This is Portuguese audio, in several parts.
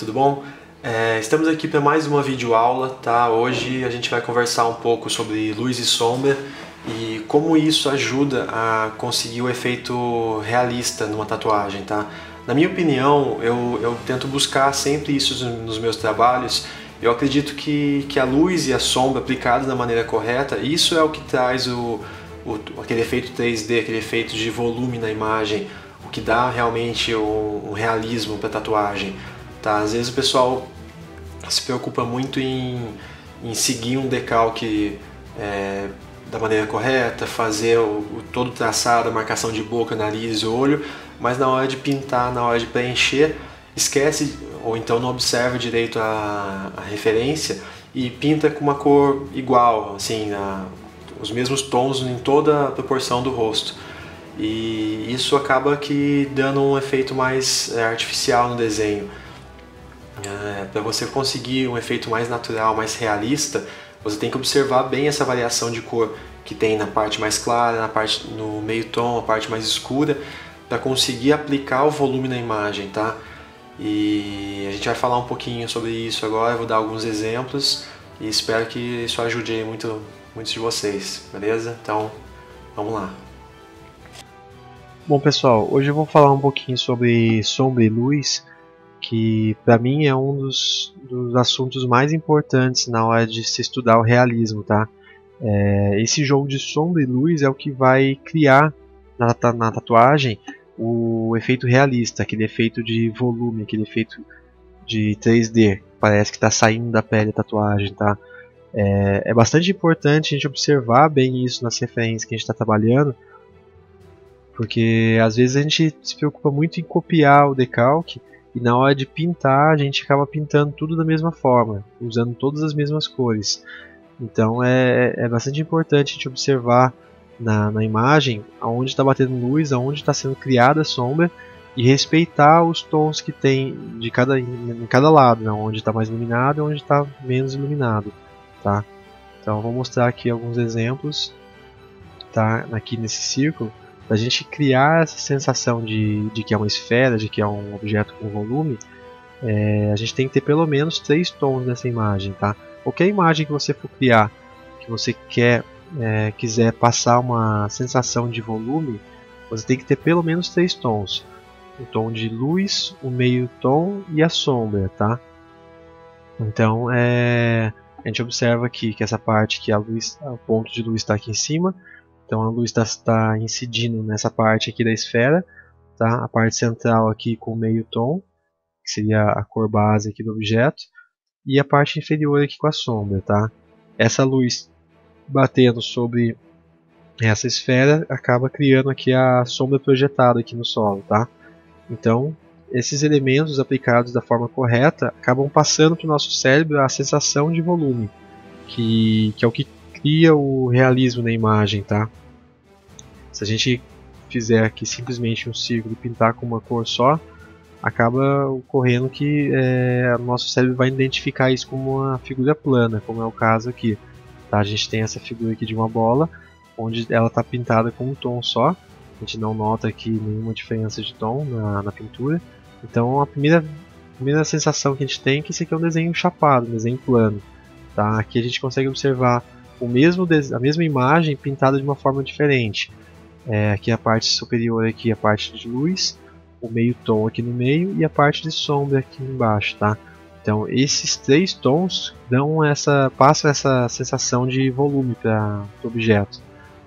tudo bom? Estamos aqui para mais uma videoaula, tá? Hoje a gente vai conversar um pouco sobre luz e sombra e como isso ajuda a conseguir o efeito realista numa tatuagem, tá? Na minha opinião, eu tento buscar sempre isso nos meus trabalhos. Eu acredito que a luz e a sombra aplicadas da maneira correta, isso é o que traz aquele efeito 3D, aquele efeito de volume na imagem, o que dá realmente um realismo para a tatuagem. Tá? Às vezes o pessoal se preocupa muito em seguir um decalque da maneira correta, fazer todo o traçado, a marcação de boca, nariz, olho, mas na hora de pintar, na hora de preencher, esquece ou então não observa direito a referência e pinta com uma cor igual, assim, os mesmos tons em toda a proporção do rosto. E isso acaba que dando um efeito mais artificial no desenho. Para você conseguir um efeito mais natural, mais realista, você tem que observar bem essa variação de cor que tem na parte mais clara, no meio tom, a parte mais escura, para conseguir aplicar o volume na imagem, tá? E a gente vai falar um pouquinho sobre isso agora, eu vou dar alguns exemplos e espero que isso ajude muitos de vocês, beleza? Então, vamos lá. Bom pessoal, hoje eu vou falar um pouquinho sobre sombra e luz, que para mim é um dos assuntos mais importantes na hora de se estudar o realismo, tá? Esse jogo de sombra e luz é o que vai criar na tatuagem o efeito realista, aquele efeito de volume, aquele efeito de 3D, parece que está saindo da pele a tatuagem, tá? É bastante importante a gente observar bem isso nas referências que a gente está trabalhando, porque às vezes a gente se preocupa muito em copiar o decalque e na hora de pintar a gente acaba pintando tudo da mesma forma, usando todas as mesmas cores. Então é bastante importante a gente observar na imagem aonde está batendo luz, aonde está sendo criada a sombra e respeitar os tons que tem em cada lado, né? Onde está mais iluminado e onde está menos iluminado, tá? Então eu vou mostrar aqui alguns exemplos, tá? Aqui nesse círculo, para a gente criar essa sensação de que é uma esfera, de que é um objeto com volume. A gente tem que ter pelo menos 3 tons nessa imagem, tá? Qualquer imagem que você for criar, que você quiser passar uma sensação de volume, você tem que ter pelo menos 3 tons. O tom de luz, o meio tom e a sombra, tá? Então a gente observa aqui que essa parte que o ponto de luz está aqui em cima, então a luz está incidindo nessa parte aqui da esfera, tá? A parte central aqui com o meio tom, que seria a cor base aqui do objeto, e a parte inferior aqui com a sombra, tá? Essa luz batendo sobre essa esfera acaba criando aqui a sombra projetada aqui no solo, tá? Então, esses elementos aplicados da forma correta acabam passando para o nosso cérebro a sensação de volume, que é o que cria o realismo na imagem, tá? Se a gente fizer aqui simplesmente um círculo e pintar com uma cor só, acaba ocorrendo que o nosso cérebro vai identificar isso como uma figura plana, como é o caso aqui. Tá? A gente tem essa figura aqui de uma bola, onde ela está pintada com um tom só, a gente não nota aqui nenhuma diferença de tom na pintura. Então a primeira sensação que a gente tem é que esse aqui é um desenho chapado, um desenho plano. Tá? Aqui a gente consegue observar a mesma imagem pintada de uma forma diferente. Aqui a parte superior, aqui a parte de luz, o meio tom aqui no meio e a parte de sombra aqui embaixo, tá? Então esses 3 tons passam essa sensação de volume para o objeto.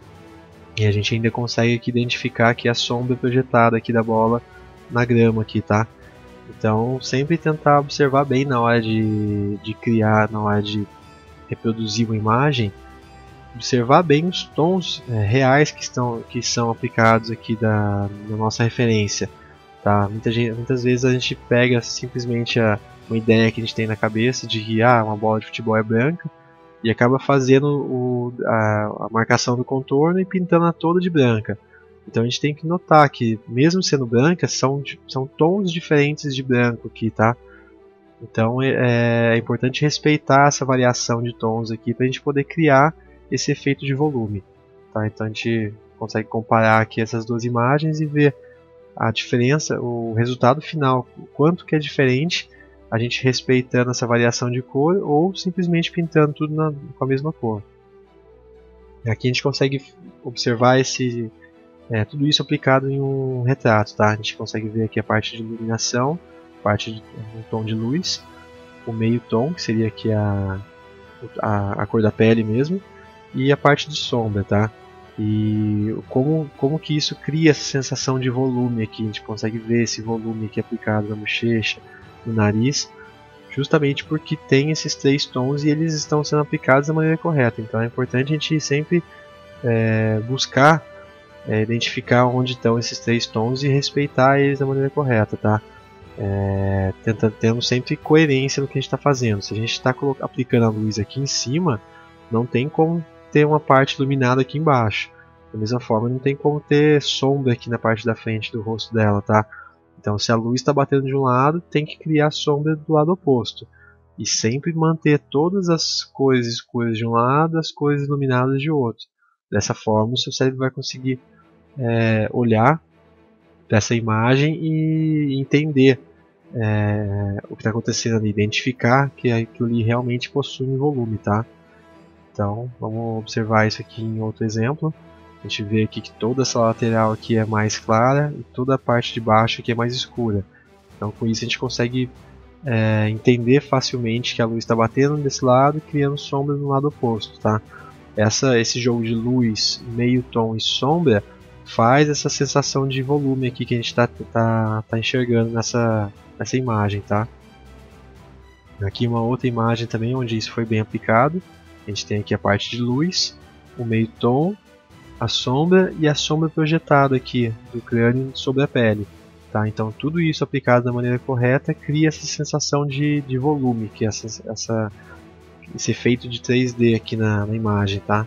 E a gente ainda consegue aqui identificar aqui a sombra projetada aqui da bola na grama aqui, tá? Então sempre tentar observar bem na hora de criar, na hora de reproduzir uma imagem, observar bem os tons reais que são aplicados aqui na nossa referência. Tá? Muitas vezes a gente pega simplesmente uma ideia que a gente tem na cabeça de que uma bola de futebol é branca e acaba fazendo a marcação do contorno e pintando-a toda de branca. Então a gente tem que notar que mesmo sendo branca, são tons diferentes de branco aqui, tá? Então é importante respeitar essa variação de tons aqui para a gente poder criar esse efeito de volume. Tá? Então a gente consegue comparar aqui essas duas imagens e ver a diferença, o resultado final, o quanto que é diferente a gente respeitando essa variação de cor ou simplesmente pintando tudo com a mesma cor. Aqui a gente consegue observar tudo isso aplicado em um retrato, tá? A gente consegue ver aqui a parte de iluminação, a parte de um tom de luz, o meio tom, que seria aqui a cor da pele mesmo, e a parte de sombra, tá? E como que isso cria essa sensação de volume aqui, a gente consegue ver esse volume aqui aplicado na bochecha, no nariz, justamente porque tem esses 3 tons e eles estão sendo aplicados da maneira correta. Então é importante a gente sempre buscar identificar onde estão esses 3 tons e respeitar eles da maneira correta, tá? Tendo sempre coerência no que a gente está fazendo. Se a gente está aplicando a luz aqui em cima, não tem como ter uma parte iluminada aqui embaixo. Da mesma forma, não tem como ter sombra aqui na parte da frente do rosto dela, tá? Então, se a luz está batendo de um lado, tem que criar sombra do lado oposto. E sempre manter todas as cores escuras de um lado, as cores iluminadas de outro. Dessa forma, o seu cérebro vai conseguir olhar para essa imagem e entender o que está acontecendo ali, identificar que aquilo ali realmente possui um volume, tá? Então, vamos observar isso aqui em outro exemplo. A gente vê aqui que toda essa lateral aqui é mais clara e toda a parte de baixo aqui é mais escura. Então, com isso a gente consegue entender facilmente que a luz está batendo desse lado e criando sombra no lado oposto, tá? Esse jogo de luz, meio tom e sombra faz essa sensação de volume aqui que a gente está enxergando nessa imagem, tá? Aqui uma outra imagem também onde isso foi bem aplicado. A gente tem aqui a parte de luz, o meio tom, a sombra e a sombra projetada aqui do crânio sobre a pele. Tá? Então tudo isso aplicado da maneira correta cria essa sensação de volume, que é esse efeito de 3D aqui na imagem. Tá?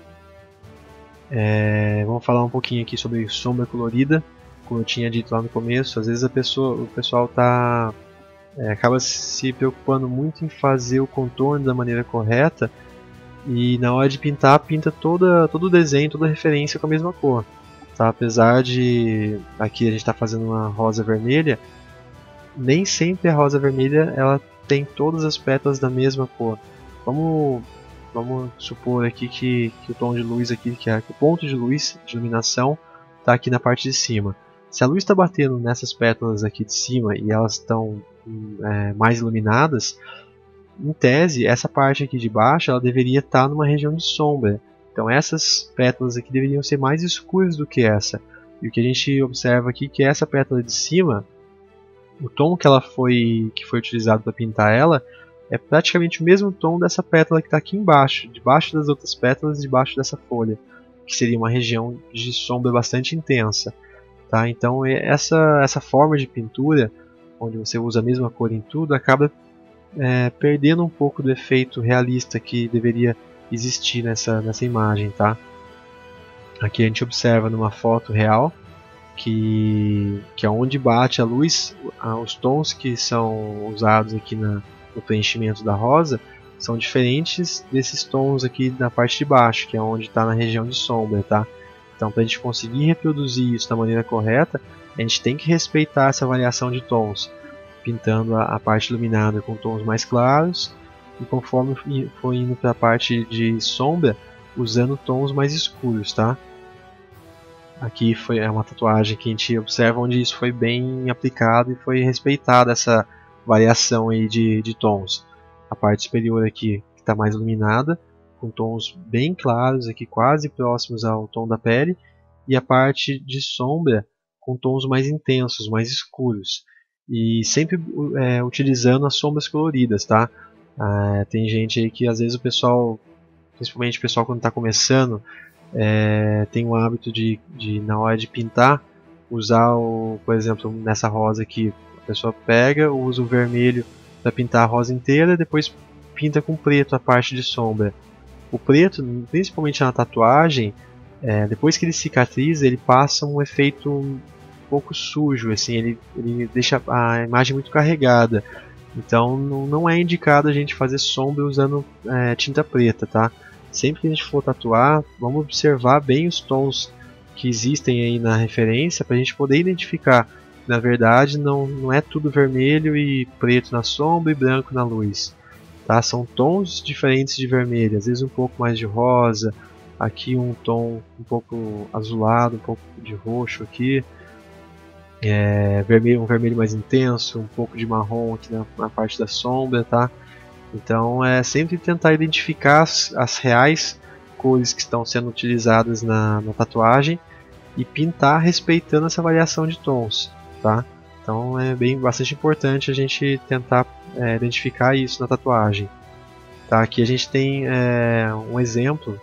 Vamos falar um pouquinho aqui sobre sombra colorida. Como eu tinha dito lá no começo, às vezes o pessoal acaba se preocupando muito em fazer o contorno da maneira correta e na hora de pintar, pinta todo o desenho, toda a referência com a mesma cor. Tá? Apesar de aqui a gente estar fazendo uma rosa vermelha, nem sempre a rosa vermelha ela tem todas as pétalas da mesma cor. Vamos supor aqui que o tom de luz aqui, que o ponto de luz de iluminação está aqui na parte de cima. Se a luz está batendo nessas pétalas aqui de cima e elas estão mais iluminadas, em tese, essa parte aqui de baixo ela deveria estar numa região de sombra. Então essas pétalas aqui deveriam ser mais escuras do que essa. E o que a gente observa aqui é que essa pétala de cima, o tom que foi utilizado para pintar ela, é praticamente o mesmo tom dessa pétala que está aqui embaixo, debaixo das outras pétalas, debaixo dessa folha, que seria uma região de sombra bastante intensa. Tá? Então essa forma de pintura, onde você usa a mesma cor em tudo, acaba perdendo um pouco do efeito realista que deveria existir nessa imagem, tá? Aqui a gente observa numa foto real que onde bate a luz, os tons que são usados aqui no preenchimento da rosa são diferentes desses tons aqui na parte de baixo, que é onde está na região de sombra, tá? Então, para a gente conseguir reproduzir isso da maneira correta, a gente tem que respeitar essa variação de tons, pintando a parte iluminada com tons mais claros e conforme for indo para a parte de sombra, usando tons mais escuros, tá? Aqui é uma tatuagem que a gente observa onde isso foi bem aplicado e foi respeitada essa variação aí de tons. A parte superior aqui que está mais iluminada, com tons bem claros aqui, quase próximos ao tom da pele, e a parte de sombra com tons mais intensos, mais escuros. E sempre utilizando as sombras coloridas, tá? Tem gente aí que às vezes o pessoal, principalmente o pessoal quando está começando, tem o hábito de na hora de pintar, usar por exemplo, nessa rosa aqui, a pessoa pega, usa o vermelho para pintar a rosa inteira, depois pinta com preto a parte de sombra. O preto, principalmente na tatuagem, depois que ele cicatriza, ele passa um efeito um pouco sujo, assim, ele deixa a imagem muito carregada. Então não é indicado a gente fazer sombra usando tinta preta, tá? Sempre que a gente for tatuar, vamos observar bem os tons que existem aí na referência para a gente poder identificar na verdade não é tudo vermelho e preto na sombra e branco na luz, tá? São tons diferentes de vermelho, às vezes um pouco mais de rosa, aqui um tom um pouco azulado, um pouco de roxo aqui, um vermelho mais intenso, um pouco de marrom aqui na parte da sombra, tá? Então é sempre tentar identificar as reais cores que estão sendo utilizadas na tatuagem e pintar respeitando essa variação de tons, tá? Então é bastante importante a gente tentar identificar isso na tatuagem. Tá? Aqui a gente tem um exemplo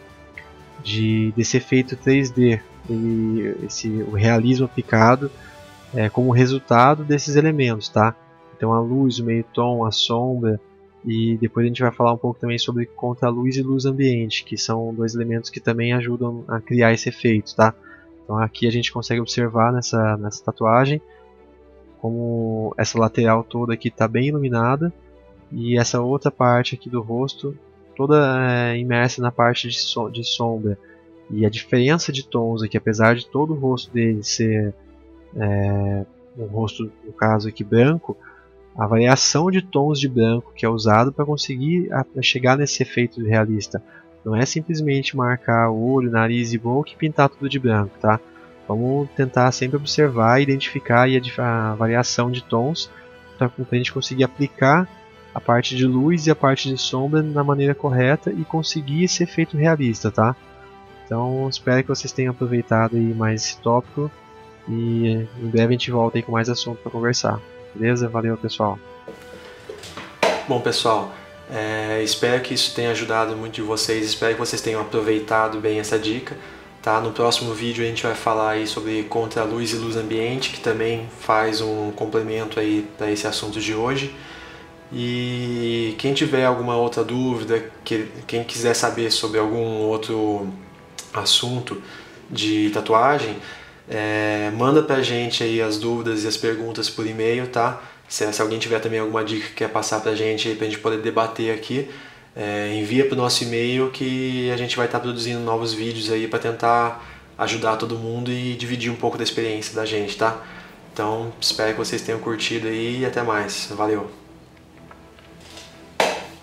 desse efeito 3D, o realismo aplicado como resultado desses elementos, tá? Então a luz, o meio tom, a sombra, e depois a gente vai falar um pouco também sobre contraluz e luz ambiente, que são dois elementos que também ajudam a criar esse efeito, tá? Então aqui a gente consegue observar nessa tatuagem como essa lateral toda aqui está bem iluminada e essa outra parte aqui do rosto toda imersa na parte de sombra. E a diferença de tons aqui, apesar de todo o rosto dele ser um rosto, no caso aqui, branco, a variação de tons de branco que é usado para conseguir chegar nesse efeito realista. Não é simplesmente marcar o olho, nariz e boca e pintar tudo de branco, tá? Vamos tentar sempre observar, identificar a variação de tons para a gente conseguir aplicar a parte de luz e a parte de sombra na maneira correta e conseguir esse efeito realista, tá? Então espero que vocês tenham aproveitado aí mais esse tópico e em breve a gente volta aí com mais assunto para conversar. Beleza? Valeu, pessoal. Bom, pessoal, espero que isso tenha ajudado muito de vocês, espero que vocês tenham aproveitado bem essa dica. Tá? No próximo vídeo a gente vai falar aí sobre contraluz e luz ambiente, que também faz um complemento aí para esse assunto de hoje. E quem tiver alguma outra dúvida, quem quiser saber sobre algum outro assunto de tatuagem, manda pra gente aí as dúvidas e as perguntas por e-mail, tá? Se alguém tiver também alguma dica que quer passar pra gente aí pra gente poder debater aqui, envia pro nosso e-mail que a gente vai estar produzindo novos vídeos aí para tentar ajudar todo mundo e dividir um pouco da experiência da gente, tá? Então espero que vocês tenham curtido aí e até mais. Valeu!